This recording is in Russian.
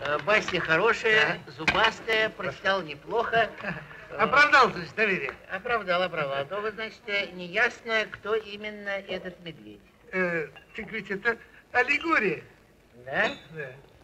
Басня хорошая, зубастая, прочитал неплохо. Оправдал, значит, доверие? Оправдал. Но вы, значит, неясно, кто именно этот медведь. Так ведь это аллегория. Да? Да.